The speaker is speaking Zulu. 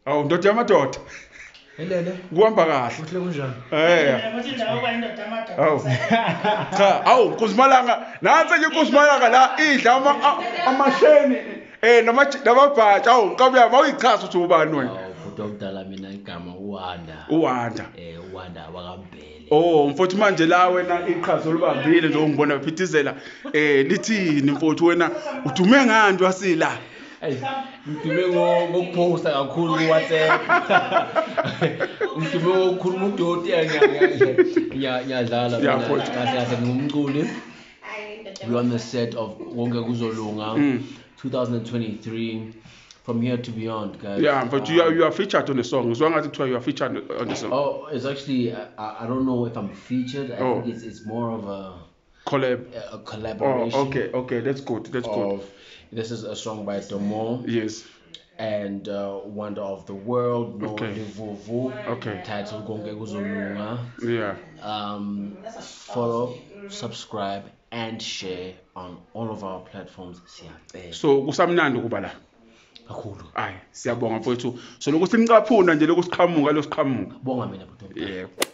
Awu ndoda yamadoda. Elele. Kuhamba kahle. Uhle kunjani? Eh. Uthi ndawo kwayindoda amadoda. Awu. Cha, awu Nkuzimalanga, nansi nje Nkuzimalanga la idla amasheni namabhatsha. Awu nkabuya mawuyichaza ukuthi ubani wena. Futhi omdala mina igama uWanda. Uwanda. uWanda wakambele. Oh, mfowethu manje la wena iqhaza olubambile nje ungibona phithizela lithini mfowethu wena udume ngani wasila? Hey, ngidume ngokuphosta kakhulu ku WhatsApp. Ngidume ngokukhuluma udoti ngiyadlala mina kahle ngumculi. We on the set of Konke Kuzolunga 2023 from here to beyond, guys. Yeah, but you are featured on the song. As long as you are featured on the song. Oh, it's actually I don't know if I'm featured. I think it's more of a collab. A collaboration. Oh, okay, that's good. This is a song by Domo. Yes. And Wonder of the World, no Vuvu, titled Konke Kuzolunga. Yeah. Follow, subscribe, and share on all of our platforms. So kusamnandi ukuba la. Kakhulu. Ayi, siyabonga mfowethu. So lokuthi nicaphuna nje lokusiqhamuka lo siqhamuka. Bonga mina bhuti. Yeah.